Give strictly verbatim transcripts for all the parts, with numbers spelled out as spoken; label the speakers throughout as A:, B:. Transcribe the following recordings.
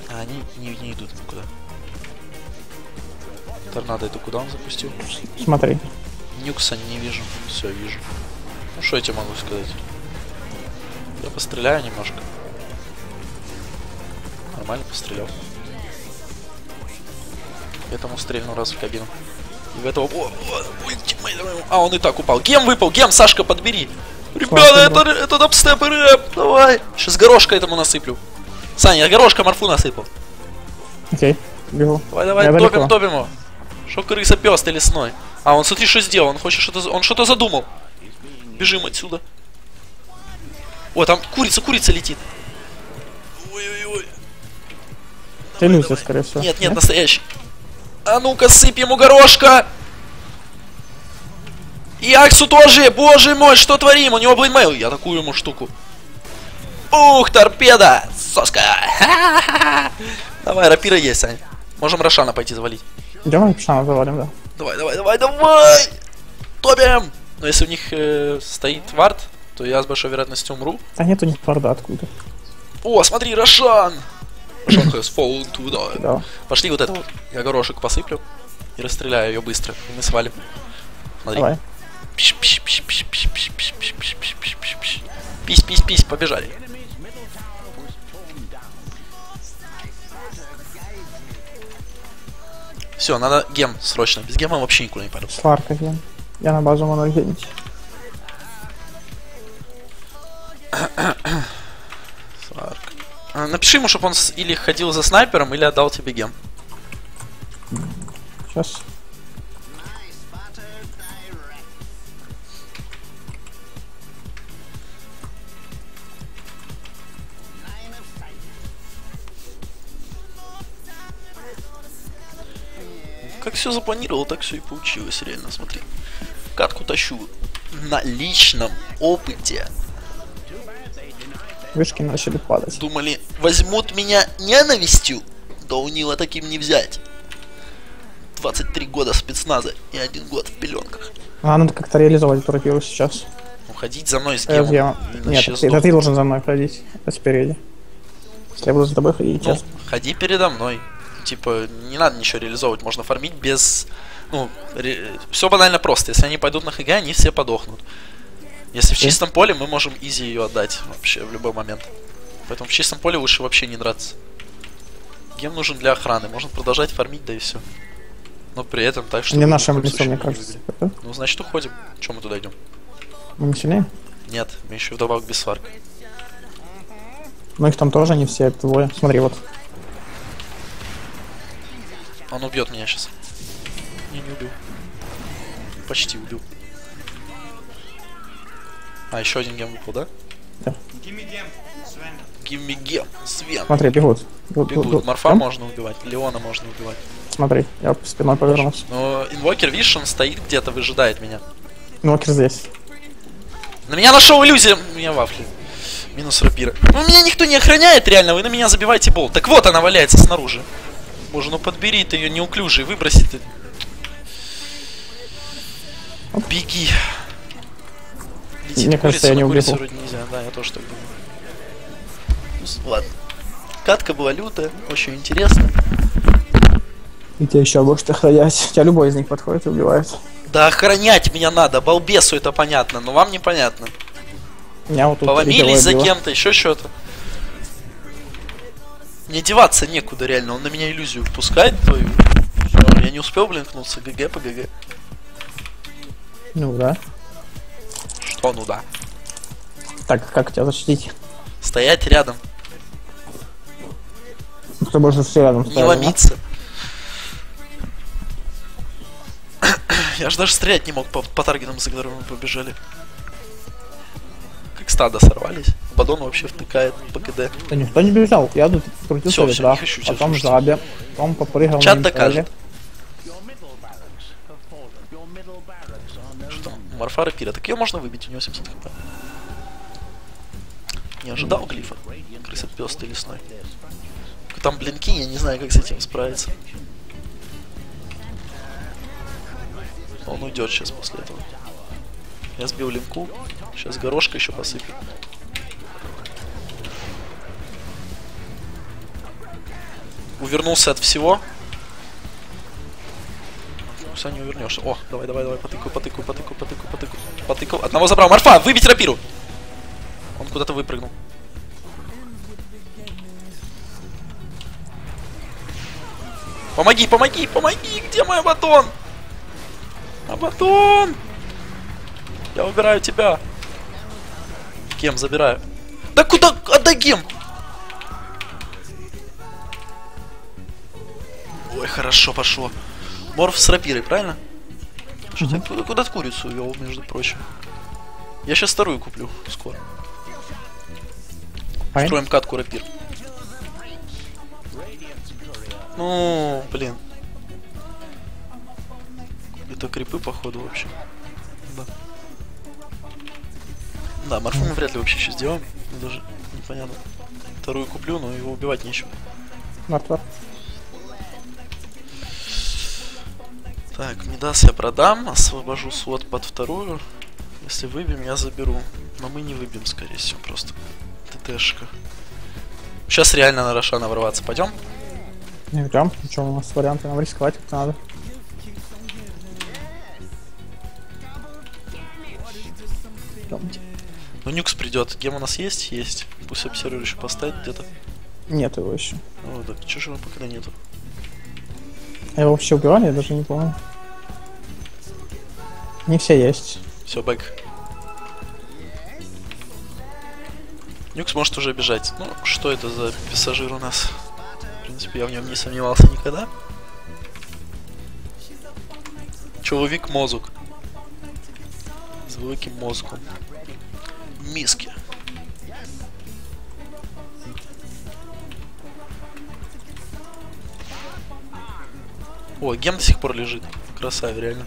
A: А они не, не идут никуда. Торнадо это куда он запустил?
B: Смотри.
A: Нюкса не вижу. Все, вижу. Ну что я тебе могу сказать? Я постреляю немножко. Нормально пострелял. Этому стрельну раз в кабину. И в этого... О, о, ой, а, он и так упал. Гем выпал. Гем, Сашка, подбери. Ребята, это, это дабстеп и рэп. Давай. Сейчас горошка этому насыплю. Саня, я горошка морфу насыпал.
B: Окей, бегу.
A: Давай, давай,
B: я
A: топим,
B: далеко.
A: топим его. Шо крыса пёс ты лесной. А, он смотри, что сделал. Он хочет что-то... Он что-то задумал. Бежим отсюда. О, там курица, курица летит. Ой-ой-ой.
B: Ты иллюзия, скорее всего.
A: Нет, нет, настоящий. А ну-ка, сыпь ему горошка. И Аксу тоже. Боже мой, что творим? У него блейдмейл. Я такую ему штуку. Ух, торпеда. Соска. Давай, рапира есть, Сань. Можем Рошана пойти завалить.
B: Идем Рошана завалим, да.
A: Давай, давай, давай, давай. Топим. Но если у них э, стоит вард, то я с большой вероятностью умру.
B: А нет у них варда откуда.
A: О, смотри, Рошан. Рошан has fallen to die.
B: Да.
A: Пошли вот это вот. Я горошек посыплю и расстреляю ее быстро. И мы свалим. Смотри.
B: Давай.
A: Пиш, пиш, пиш, пиш, пиш, пиш, пиш, пиш, пиш, пиш, пиш, пиш, пиш. Пись, пись, пись, побежали. Все, надо гем срочно. Без гема вообще никуда не пойду.
B: Сварка гем. Я на базу могу генить.
A: Сварка. А, напиши ему, чтобы он с... или ходил за снайпером, или отдал тебе гем.
B: Сейчас.
A: Как все запланировал, так все и получилось, реально, смотри. Катку тащу на личном опыте.
B: Вышки начали падать.
A: Думали, возьмут меня ненавистью? Да у Нила таким не взять. двадцать три года спецназа и один год в пеленках.
B: А, надо как-то реализовать эту рапиру сейчас.
A: Уходить за мной с
B: Э,
A: гемом.
B: я... Нет, ты, это ты должен за мной ходить. Это спереди. Если я буду за тобой ходить,
A: ну,
B: сейчас.
A: ходи передо мной. Типа, не надо ничего реализовывать, можно фармить без... Ну, ре... все банально просто. Если они пойдут на ХГ, они все подохнут. Если в чистом поле, мы можем изи ее отдать вообще в любой момент. Поэтому в чистом поле лучше вообще не драться. Гем нужен для охраны, можно продолжать фармить, да и все. Но при этом так, что...
B: Не нашим лицом, мне кажется.
A: Ну, значит, уходим. Чем мы туда идем?
B: Мы не сильнее?
A: Нет, мы еще вдобавок без сварка.
B: Ну их там тоже не все, двое. Смотри, вот.
A: Он убьет меня сейчас. Не, не убил. Почти убил. А, еще один гем выпал, да?
B: Да.
A: Give me гем, Свен.
B: Смотри, бегут.
A: Бегут. Морфа можно убивать, Леона можно убивать.
B: Смотри, я спиной повернулся.
A: Но инвокер, видишь, он стоит где-то, выжидает меня.
B: Инвокер здесь.
A: На меня нашел иллюзия. У меня вафли. Минус рапира. Ну, меня никто не охраняет, реально, вы на меня забиваете бол. Так вот она валяется снаружи. Боже, ну подбери ты ее неуклюжей, выброси ты. Беги. Летит
B: Мне
A: курица,
B: кажется, я не
A: курицу
B: убегу.
A: вроде нельзя, да, я тоже так думаю. Ну, ладно. Катка была лютая, очень интересно.
B: И тебя еще будешь охранять. Тебя любой из них подходит и убивает.
A: Да охранять меня надо, балбесу это понятно, но вам непонятно.
B: Меня вот тут
A: Поломились за кем-то, еще что-то. Мне деваться некуда реально, он на меня иллюзию впускает твою. Всё, я не успел блинкнуться, ГГ по ГГ.
B: Ну да.
A: Что ну да?
B: Так, как тебя защитить?
A: Стоять рядом,
B: Кто больше все рядом
A: не
B: стоял,
A: ломиться. Я ж даже стрелять не мог по, по таргетам, за которыми мы побежали. Как стадо сорвались. Бадон вообще втыкает по КД.
B: Да никто не бежал, я тут крутился
A: Всё, всё,
B: да,
A: не хочу тебя
B: потом
A: слушать.
B: жабе, потом попрыгал
A: Чат
B: на
A: докажет.
B: интелле.
A: Что там? Морфа рапира. Так ее можно выбить, у него семьсот хп. Не ожидал глифа. Крыса пёс ты лесной. Там блинки, я не знаю, как с этим справиться. Он уйдет сейчас после этого. Я сбил линку. Сейчас горошка еще посыплю. Увернулся от всего. Все, не увернешься. О, давай, давай, давай, потыкаю, потыкаю, потыкаю, потыкаю, потыкаю, потыкаю. Одного забрал. Марфа, выбить рапиру! Он куда-то выпрыгнул. Помоги, помоги, помоги! Где мой Абадон? Абадон! Я убираю тебя. Гем забираю. Да куда? Отдай гем! Ой, хорошо пошло. Морф с рапирой, правильно? Что ты куда, куда курицу увел, между прочим? Я сейчас вторую куплю скоро. Ай. Строим катку рапир. Ну, блин. Это крипы, походу, вообще. Да. Да, морфу мы вряд ли вообще сейчас сделаем. Даже непонятно. Вторую куплю, но его убивать нечем.
B: Мертво.
A: Так, Мидас я продам, освобожу слот под вторую. Если выбьем, я заберу. Но мы не выбьем, скорее всего, просто. ТТшка. Сейчас реально на Рошана ворваться. Пойдем?
B: Не идем. Что у нас варианты? Нам рисковать как-то надо. Идемте.
A: Ну, Нюкс придет. Гем у нас есть? Есть. Пусть обсервер еще поставит где-то.
B: Нет его еще.
A: О, так чё же его пока нету?
B: А его вообще убивали? Я даже не помню. Не все есть.
A: Все, бэк. Нюкс может уже бежать. Ну, что это за пассажир у нас? В принципе, я в нем не сомневался никогда. Человек мозг. С великим мозгом. Миски. О, гем до сих пор лежит. Красавец, реально.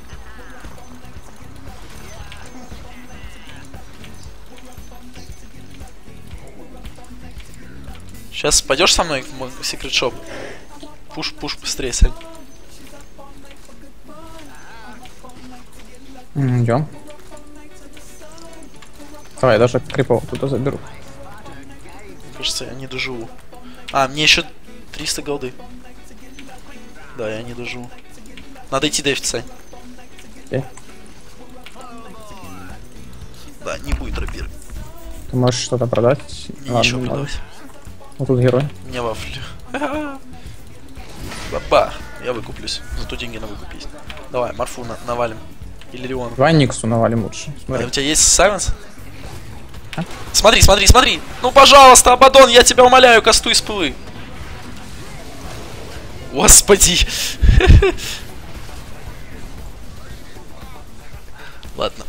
A: Сейчас пойдешь со мной в секрет шоп? Пуш, пуш, быстрее, Сань.
B: Идем. Давай, я даже крипов туда заберу.
A: Кажется, я не доживу. А, мне еще триста голды. Да, я не доживу. Надо идти дефить, Сань.
B: Okay.
A: Да, не будет рапиры.
B: Ты можешь что-то продать?
A: Мне ладно, ничего продавать.
B: Вот тут герой.
A: Не вафли. Папа, я выкуплюсь. Зато деньги на выкупить. Давай, Морфу на навалим. Или Рион.
B: Давай Никсу навалим лучше.
A: А у тебя есть сайленс? А? Смотри, смотри, смотри! Ну, пожалуйста, Абадон, я тебя умоляю, кастуй с пылы. Господи! Ладно.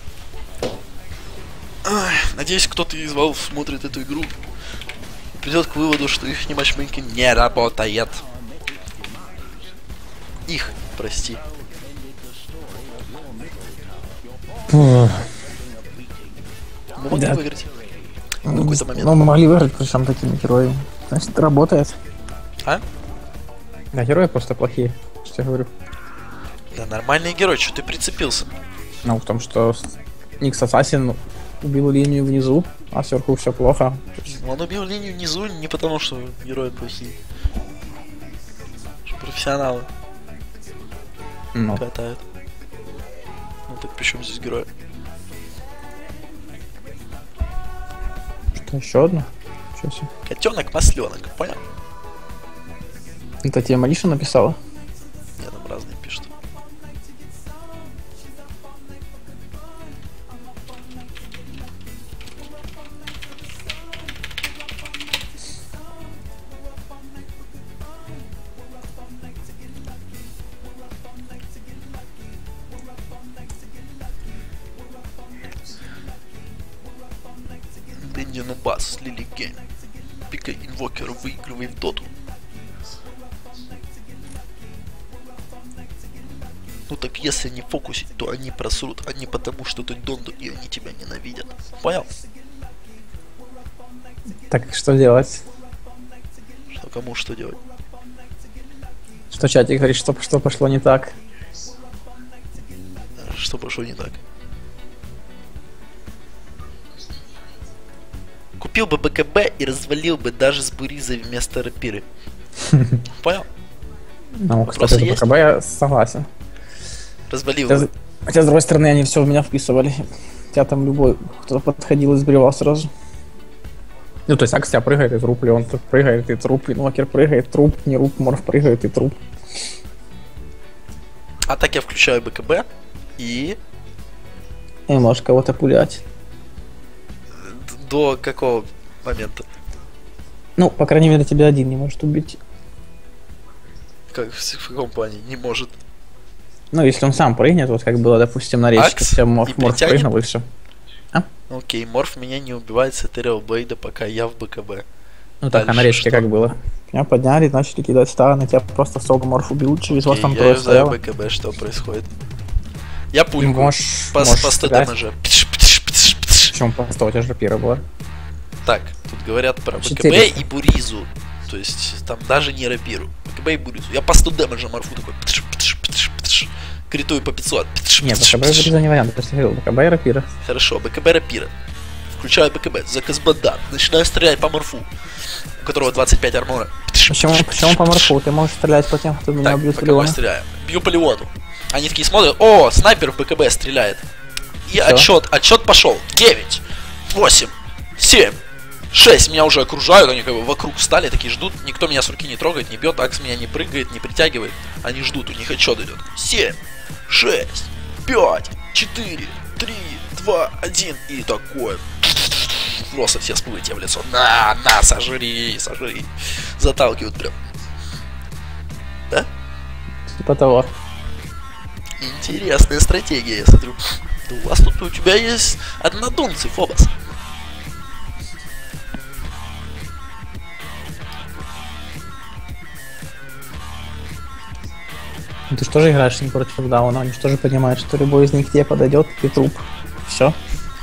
A: Ой, надеюсь, кто-то из Valve смотрит эту игру и придет к выводу, что их матчмейкинг не работает. Их, прости. Мы могли
B: да.
A: выиграть. В какой-то момент.
B: Ну, мы могли выиграть, причем такими героями. Значит, это работает.
A: А?
B: Да, герои просто плохие, что я говорю.
A: Да, нормальный герой, что ты прицепился?
B: Ну, в том, что Никс Ассасин убил линию внизу, а сверху все плохо.
A: Он убил линию внизу не потому, что герои плохие. Что профессионалы
B: ну.
A: катают. Ну так при чем здесь герои?
B: Что, еще одно? Что себе?
A: Котенок, масленок, понял?
B: Это тебе Малиша написала?
A: Нет, там разные пишут. Денди на бас, Лили Гейм. Пикай инвокер, выигрывай в доту. Ну так если не фокусить, то они просрут, а не потому, что ты Донду и они тебя ненавидят. Понял?
B: Так, что делать?
A: Что кому что делать?
B: Что чатик говорит, что, что пошло не так?
A: Что пошло не так? Купил бы БКБ и развалил бы даже с Буризой вместо рапиры. Понял?
B: Ну, кстати,
A: Вопросы
B: за
A: есть?
B: БКБ я согласен.
A: Развалил.
B: Хотя, хотя, с другой стороны, они все в меня вписывали. Тебя там любой, кто подходил, избривал сразу. Ну, то есть Акс тебя прыгает и труп, Леон тут прыгает и труп, Инвокер прыгает, труп, не руп, Морф прыгает и труп.
A: А так я включаю БКБ и...
B: И можешь кого-то пулять.
A: До какого момента?
B: Ну, по крайней мере, тебя один не может убить.
A: Как в каком плане? Не может.
B: Ну, если он сам прыгнет, вот как было, допустим, на речке,
A: Акс
B: все Морф,
A: и
B: Морф
A: притянет?
B: прыгнул и все.
A: Окей, Морф меня не убивает с Этериал Блейда, пока я в БКБ.
B: Ну, так, а на
A: Дальше
B: речке
A: что?
B: как было? Меня подняли, начали кидать станы, тебя просто соло Морф убил, через вас
A: Окей,
B: там
A: я
B: трое
A: юзаю
B: стояло.
A: БКБ, что происходит? Я пульку.
B: Можешь,
A: По,
B: можешь
A: по сто
B: стрелять.
A: дэмэджа. Пш, пш, пш, пш.
B: Причем по сто, у тебя же рапира была.
A: Так, тут говорят про БКБ
B: четыреста.
A: и Буризу. То есть там даже не рапиру. БКБ и Буризу. Я по сто дэмэджа Морфу такой. Пш, пш, пш, пш. Критую по пятьсот. Пш,
B: Нет,
A: пш,
B: БКБ и
A: пш.
B: Буриза не вариант, просто говорил, БКБ и рапира.
A: Хорошо, БКБ рапира. Включаю БКБ, за Казбадан. Начинаю стрелять по Морфу, у которого двадцать пять армора. Пш,
B: Почему,
A: пш,
B: почему
A: пш,
B: по
A: пш.
B: Морфу? Ты можешь стрелять по тем, кто меня
A: Так,
B: бьет
A: по
B: в
A: кому я
B: Леона.
A: стреляю? Бью по Леону. Они такие смотрят, о, снайпер в БКБ стреляет. И
B: Всё.
A: отчет, отчет пошел. девять, восемь, семь, шесть. Меня уже окружают, они как бы вокруг встали, такие ждут. Никто меня с руки не трогает, не бьет, Акс меня не прыгает, не притягивает. Они ждут, у них отчет идет. семь, шесть, пять, четыре, три, два, один. И такое. Просто все сплыли тебе в лицо. На, на, сожри, сожри. Заталкивают прям. Да?
B: Типа того.
A: Интересная стратегия, я смотрю. Да у вас тут, у тебя есть однодумцы, Фобос.
B: Ну, ты же тоже играешь не против Дауна, они же тоже понимают, что любой из них тебе подойдет, ты труп. Все.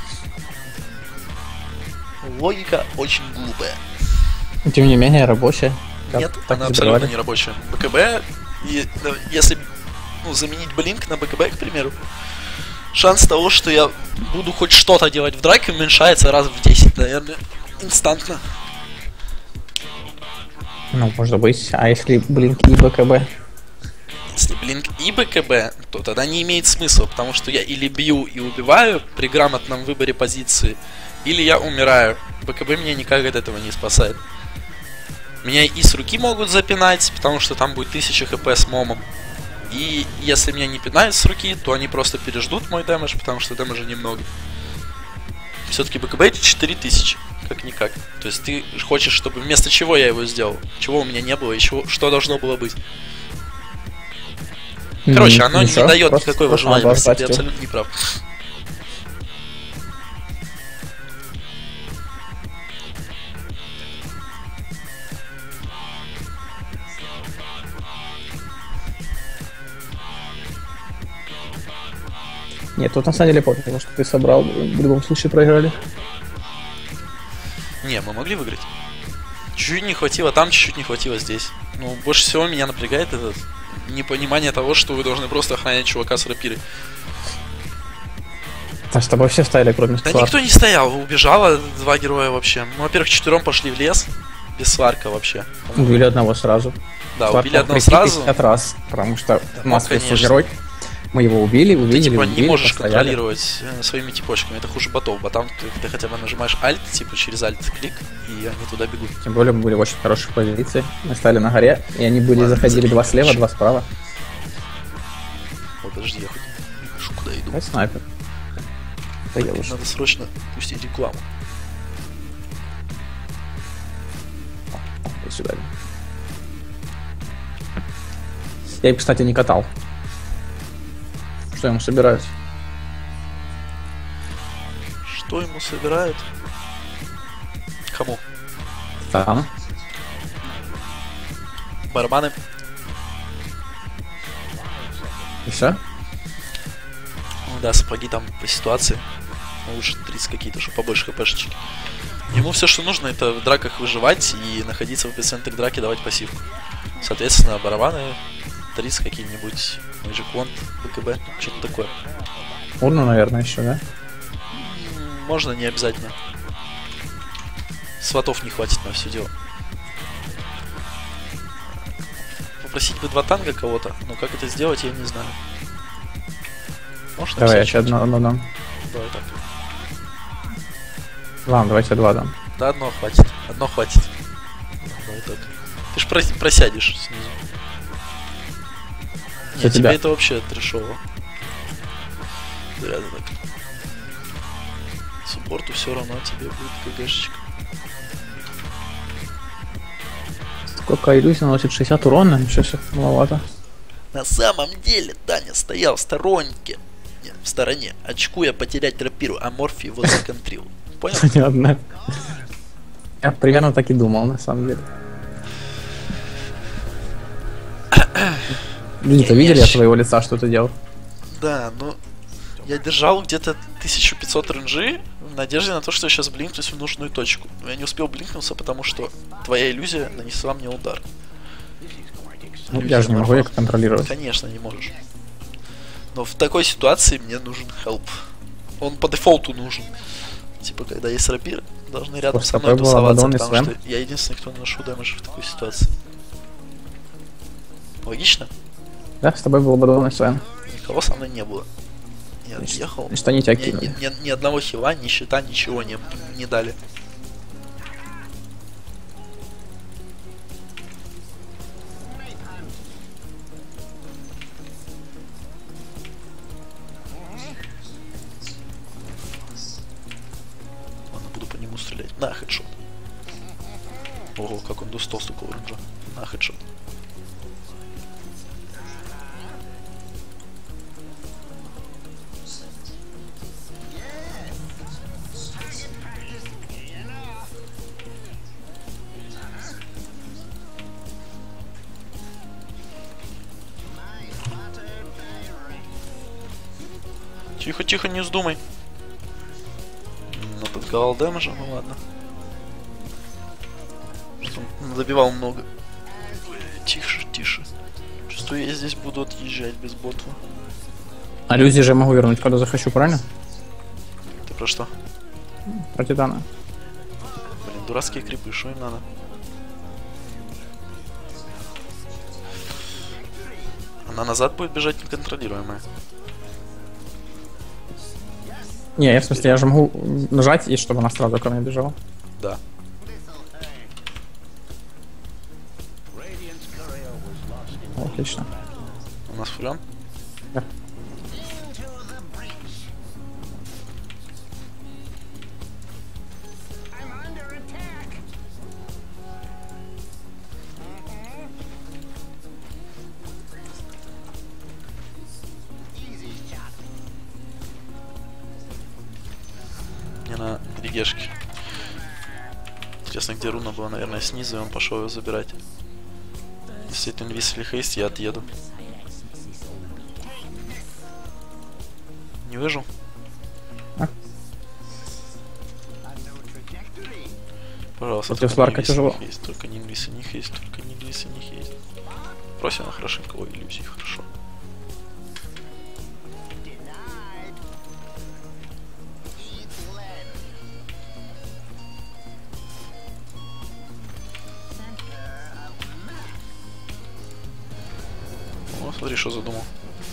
A: Логика очень глупая.
B: Тем не менее, рабочая. Как
A: Нет,
B: так
A: она
B: и
A: абсолютно
B: забрали.
A: не рабочая. БКБ, и, да, если ну, заменить блинк на БКБ, к примеру, шанс того, что я буду хоть что-то делать в драке, уменьшается раз в десять, наверное, инстантно.
B: Ну, может быть. А если блинки и БКБ?
A: Если блинк и БКБ, то тогда не имеет смысла, потому что я или бью и убиваю при грамотном выборе позиции, или я умираю. БКБ меня никак от этого не спасает. Меня и с руки могут запинать, потому что там будет тысяча хп с момом. И если меня не пинают с руки, то они просто переждут мой дэмэдж, потому что дэмэджа немного. Все-таки БКБ это четыре тысячи, как-никак. То есть ты хочешь, чтобы вместо чего я его сделал? Чего у меня не было и чего, что должно было быть? Короче, оно
B: Ничего,
A: не дает
B: просто-
A: никакой
B: просто
A: выживаемости,
B: надо
A: ты
B: ждать.
A: абсолютно не прав.
B: Нет, тут на самом деле пофиг, потому что ты собрал, в любом случае проиграли.
A: Не, мы могли выиграть. Чуть-чуть не хватило там, чуть-чуть не хватило здесь. Ну, больше всего меня напрягает это непонимание того, что вы должны просто охранять чувака с рапирой.
B: А с тобой все стояли, кроме
A: Да
B: Сварка.
A: никто не стоял, убежало два героя вообще. Мы, во-первых, четвером пошли в лес, без сварка вообще.
B: Убили одного сразу.
A: Да,
B: Сварк
A: убили
B: мог
A: одного
B: прийти
A: сразу.
B: пятьдесят раз, потому что у нас
A: ну,
B: есть
A: конечно.
B: герой. Мы его убили,
A: Ты
B: увидели,
A: типа
B: убили,
A: не можешь
B: постояли.
A: контролировать э, своими типочками, это хуже ботов. Ботам ты, ты хотя бы нажимаешь Alt, типа через Alt клик, и они туда бегут.
B: Тем более мы были в очень хорошей позиции. Мы стали на горе, и они были,
A: Ладно,
B: заходили
A: забей,
B: два слева,
A: короче.
B: два справа.
A: О, подожди, я хоть не решу, куда иду.
B: Давай снайпер. Поел уже.
A: Надо срочно пустить рекламу.
B: И сюда. Я их, кстати, не катал. Что ему собирают?
A: Что ему собирают? Кому?
B: Там.
A: Барабаны?
B: И все?
A: Ну да, сапоги там по ситуации. Ну, лучше тридцать какие-то, чтобы побольше хпшечек. Ему все, что нужно, это в драках выживать и находиться в эпицентре драки, давать пассивку. Соответственно, барабаны, тридцать какие-нибудь, Magic Wand, БКБ, что-то такое.
B: Урну, наверное, еще, да?
A: М, Можно, не обязательно. Сватов не хватит на все дело. Попросить бы два танка кого-то, но как это сделать, я не знаю. Можешь
B: Давай, я
A: написать
B: еще одно, одно дам.
A: Давай так.
B: Ладно, давайте два дам.
A: Да, одно хватит. Одно хватит. Давай так. Ты ж прос- просядешь снизу.
B: За
A: Нет, тебе
B: тебя.
A: это вообще трешово. Реально так. Суппорту все равно тебе будет КГшечка.
B: Сколько иллюзий наносит шестьдесят урона? Ничего себе, маловато.
A: На самом деле Даня стоял в сторонке. Нет, в стороне. Очкуя потерять рапиру, а Морфи его законтрил. Понял?
B: Не одна. Я примерно так и думал, на самом деле. Люди-то видели от твоего лица, что ты делал?
A: Да, ну... Я держал где-то тысячу пятьсот ренджи в надежде на то, что я сейчас блинкнусь в нужную точку. Но я не успел блинкнуться, потому что твоя иллюзия нанесла мне удар.
B: Ну, я же не могу их контролировать.
A: Конечно, не можешь. Но в такой ситуации мне нужен хелп. Он по дефолту нужен. Типа, когда есть рапир, должны рядом
B: Просто
A: со мной
B: такой был
A: тусоваться,
B: Абаддон и
A: потому
B: Свен.
A: что я единственный, кто наношу дэмэдж в такой ситуации. Логично?
B: Да, с тобой был Абаддон и Свен.
A: Никого со мной не было. Я
B: Значит,
A: отъехал.
B: значит, они тебя
A: Мне
B: кинули.
A: ни, ни- ни одного хила, ни щита, ничего не, не дали. Ладно, буду по нему стрелять. На, хедшот. Ого, как он достал столько оранжа. На, хедшот. Тихо, тихо, не вздумай. Натанковал дэмэджа, ну ладно. Что он забивал много. Тише, тише. Чувствую, я здесь буду отъезжать без ботва.
B: Аллюзии же я могу вернуть, когда захочу, правильно?
A: Ты про что?
B: Про Титана.
A: Блин, дурацкие крипы, что им надо? Она назад будет бежать неконтролируемая.
B: Не, я в смысле, я же могу нажать, и чтобы она сразу ко мне бежала.
A: Да.
B: О, отлично.
A: У нас фурен?
B: Да.
A: Не на регешке. Интересно, где руна была, наверное, снизу, и он пошел ее забирать. Если это инвиз или хейст, я отъеду. Не выжил?
B: А?
A: Пожалуйста,
B: Против
A: только
B: Сларка
A: не инвиз,
B: тяжело.
A: не хейст, только не инвиз и не хейст, только не инвиз и не хейст. Просим на хорошенько, ой, иллюзий, хорошо. О, смотри, что задумал.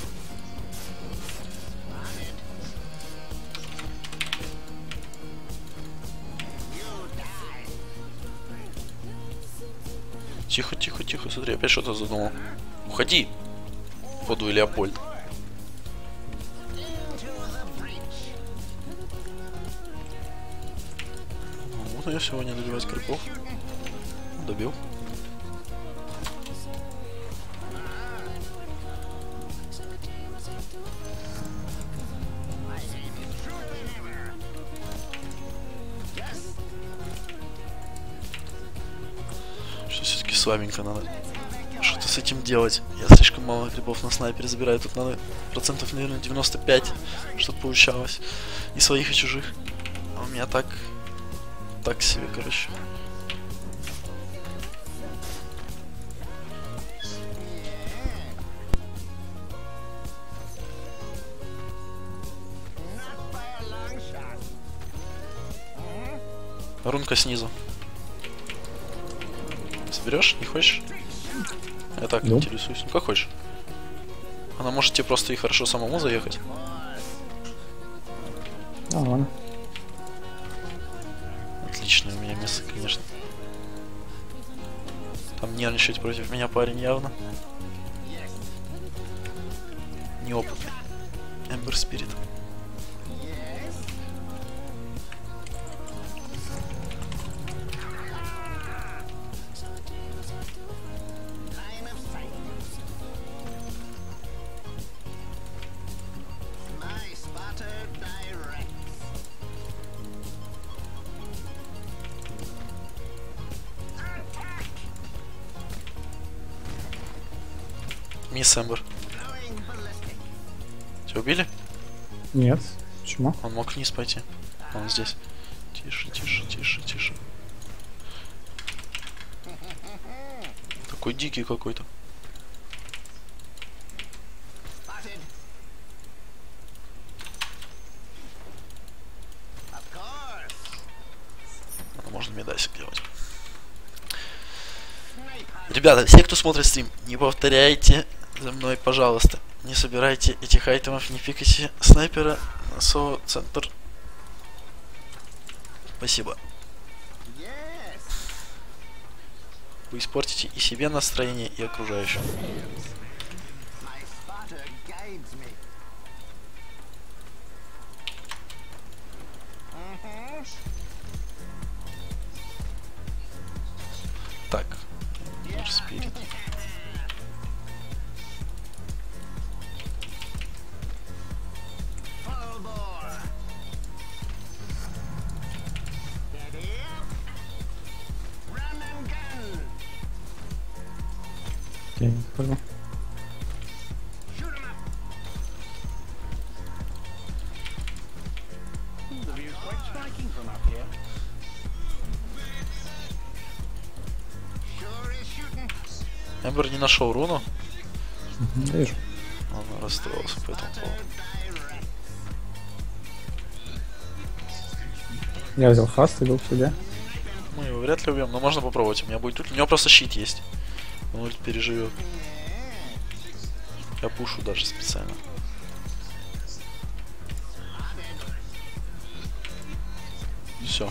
A: Тихо, тихо, тихо, смотри, опять что-то задумал. Уходи! Воду Леопольд. Вот я сегодня добивать крипов. Добил. Что все-таки слабенько надо что-то с этим делать. Я слишком мало грибов на снайпере забираю. Тут надо процентов, наверное, девяносто пять, чтобы получалось. И своих, и чужих. А у меня так... Так себе, короче. Рунка снизу. Соберешь? Не хочешь? Я так
B: Ну.
A: интересуюсь. Ну как хочешь. Она может тебе просто и хорошо самому заехать.
B: А, ладно.
A: Отличное у меня место, конечно. Там нервничать против меня парень явно. Неопытный. Эмбер Спирит. Мисс Эмбер. Тебя убили?
B: Нет. Почему?
A: Он мог вниз пойти. Он здесь. Тише, тише, тише, тише. Такой дикий какой-то. Можно медасик делать. Ребята, все, кто смотрит стрим, не повторяйте за мной, пожалуйста. Не собирайте этих айтемов, не пикайте снайпера на соло центр. Спасибо. Вы испортите и себе настроение, и окружающим. Так. Наш спирит.
B: Я не понял.
A: Эмбер не нашел руну.
B: Угу, вижу.
A: Он расстроился по этому поводу.
B: Я взял фаст, иду к себе.
A: Мы его вряд ли убьем, но можно попробовать. У меня будет ульт. У него просто щит есть. Он ульт переживет. Я пушу даже специально. Все.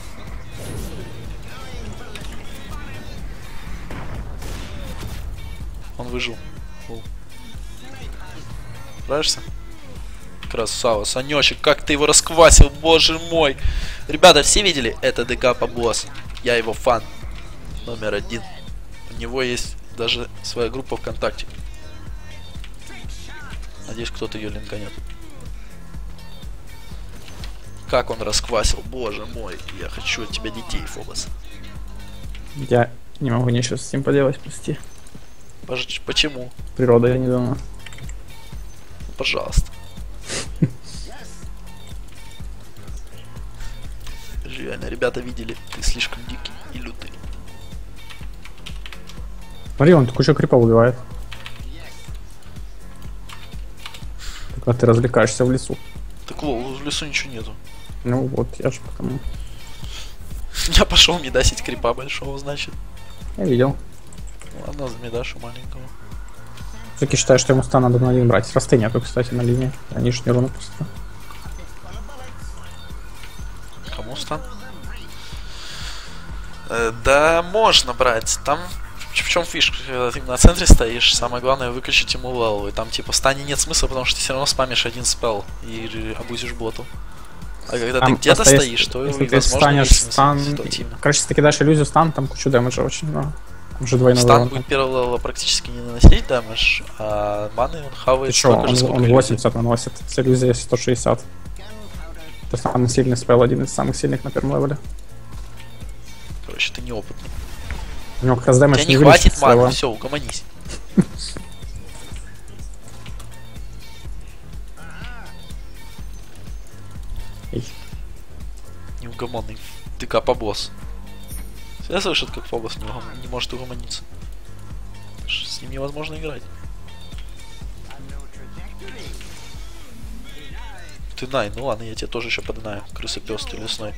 A: Он выжил. Фу. Справишься? Красава, Санечек, как ты его расквасил, боже мой. Ребята, все видели? Это ДК по босс. Я его фан. Номер один. У него есть даже своя группа ВКонтакте. Надеюсь, кто-то ее линканет. Как он расквасил, боже мой. Я хочу от тебя детей, Фобос.
B: Я не могу ничего с этим поделать, прости.
A: Пож- Почему?
B: Природа, я не думаю.
A: Пожалуйста. Реально, ребята видели, ты слишком дикий и лютый.
B: Смотри, он кучу крипа убивает. Когда ты развлекаешься в лесу.
A: Так лол, в лесу ничего нету.
B: Ну вот, я же потому.
A: Я пошел медасить крипа большого, значит.
B: Я видел.
A: Ладно, за медашу маленького.
B: Все-таки считаю, что ему стан надо на один брать. Расты нету, кстати, на линии. Они же не ровно просто.
A: Кому стан? Э, да, можно брать. Там в, в чем фишка, когда ты на центре стоишь, самое главное выключить ему левел. И там типа в стане нет смысла, потому что ты все равно спамишь один спел и абузишь боту. А когда
B: Там
A: ты где-то
B: просто
A: стоишь,
B: если,
A: то
B: если ты
A: возможно
B: станешь
A: есть смысл
B: стан...
A: ситуативно.
B: Короче, если ты кидаешь иллюзию стан, там кучу дэмэджа очень много. Уже двойной
A: Стан
B: урон.
A: будет первого левела практически не наносить дэмэдж, а маны он хавает
B: Ты чё,
A: столько же,
B: он,
A: сколько
B: он
A: иллюзий.
B: восемьдесят наносит, с иллюзией сто шестьдесят. Это самый сильный спел, один из самых сильных на первом левеле.
A: Короче, ты неопытный.
B: У него как раз дэмэдж
A: Тебе не
B: не
A: хватит маны,
B: своего.
A: все, угомонись.
B: Эй.
A: Неугомонный. Ты капа босс. Все слышат, как Фобос не, угом- не может угомониться. С ним невозможно играть. Ты най, ну ладно, я тебе тоже еще поднаю. Крысопёс ты лесной.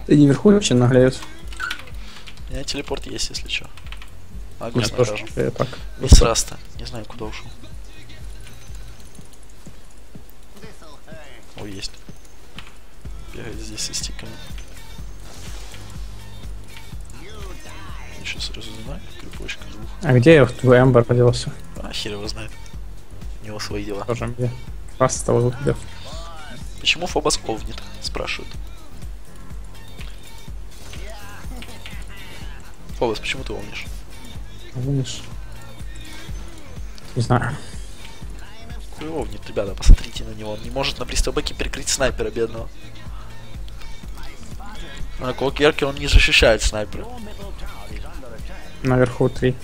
B: Они вверху очень наглеют.
A: У меня телепорт есть, если что. А,
B: Ну,
A: нет,
B: тоже,
A: даже.
B: так.
A: Не сраста. Не знаю, куда ушел. О, есть. Бегает здесь со стиками. Сейчас разузнаю. Крепочка двух.
B: А где твой Эмбер поделся?
A: А, хер его знает. У него свои дела.
B: Тоже где? Раз того тут идет.
A: Почему Фобос овнит? Спрашивают. Фобос, почему ты овнишь?
B: Видишь? Не знаю.
A: Хуй овнит, ребята, посмотрите на него. Он не может на пристрелбеке перекрыть снайпера бедного. На колкерке он не защищает снайпера.
B: Наверху три.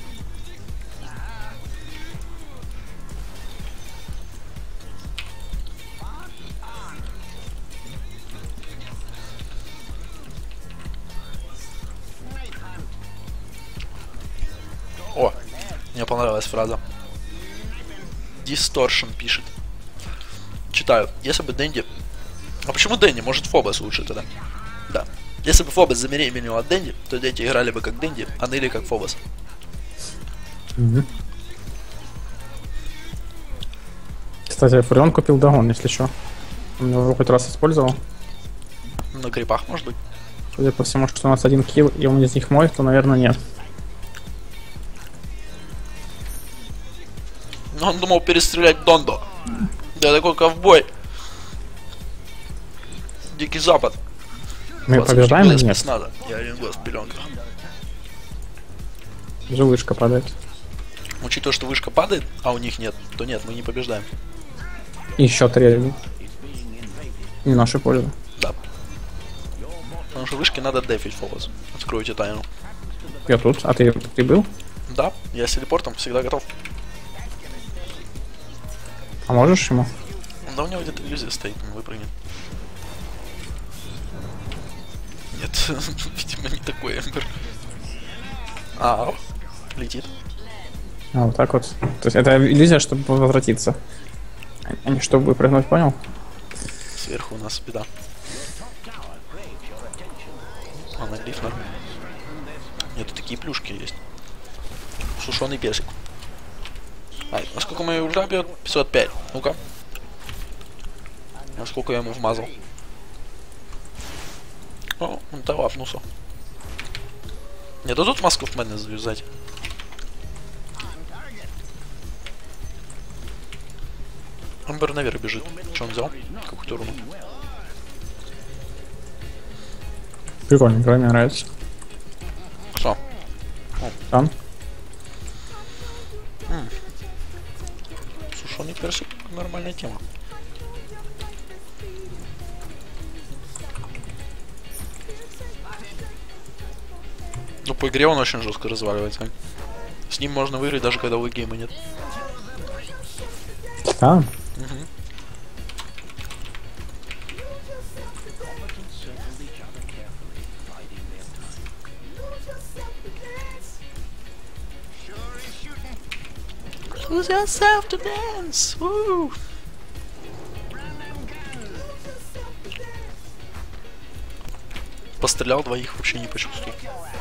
A: О, мне понравилась фраза. Distortion пишет. Читаю. Если бы Дэнди... А почему Дэнди? Может, Фобос лучше тогда? Да. Если бы Фобос забеременел от Дэнди, то дети играли бы как Дэнди, а ныли как Фобос.
B: Угу. Кстати, Фурион купил Дагон, если что. Он его хоть раз использовал.
A: На крипах, может быть.
B: Судя по всему, что у нас один килл, и он из них мой, то, наверное, нет.
A: Но он думал перестрелять Дондо. Да такой ковбой. Дикий Запад.
B: Мы побеждаем или нет?
A: Надо. Я один глаз в пеленках.
B: Уже вышка падает.
A: Учитывая, что вышка падает, а у них нет, то нет, мы не побеждаем.
B: И еще три. Не наши пользы.
A: Да. Потому что вышки надо дефить Фобос. Откройте тайну.
B: Я тут. А ты, ты был?
A: Да, я с телепортом всегда готов.
B: А можешь ему?
A: Да у него где-то иллюзия стоит, он выпрыгнет. Нет, видимо, не такой Эмбер. А, летит.
B: А, вот так вот. То есть это иллюзия, чтобы возвратиться. А не чтобы прыгнуть, понял?
A: Сверху у нас беда. А, на гриф норм. Нет, тут такие плюшки есть. Сушеный персик. Ай, а сколько мой ульта бьет? пятьсот пять. Ну-ка. А сколько я ему вмазал? О, он того апнулся. Не дадут маску в мене завязать? Амбер наверх бежит. Что он взял? Какую-то руну.
B: Прикольно, игра, мне нравится.
A: Кто?
B: Там?
A: М. Сушеный персик, нормальная тема. Ну, по игре он очень жестко разваливается. С ним можно выиграть, даже когда у гейма нет.
B: Там?
A: Угу. Choose yourself to dance. Woo. Пострелял двоих, вообще не почувствовал.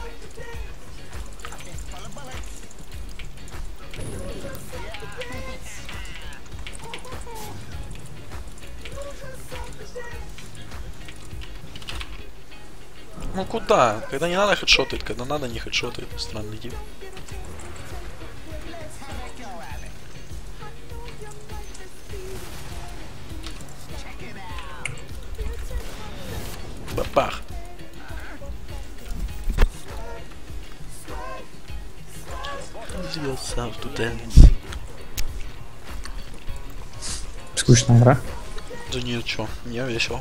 A: Ну куда? Когда не надо хедшотает, когда надо не хедшотает. Странный тип. Бабах. Yourself to dance.
B: Скучная игра.
A: Да нет, чё, мне весело.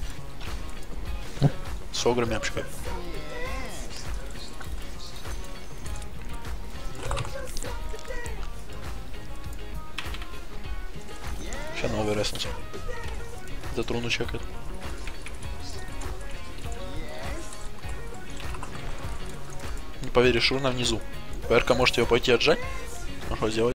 A: С ограми общаюсь. Сейчас новый резнется. За труну чекает. Не поверишь, руна внизу. ПРК может ее пойти отжать. А что сделать?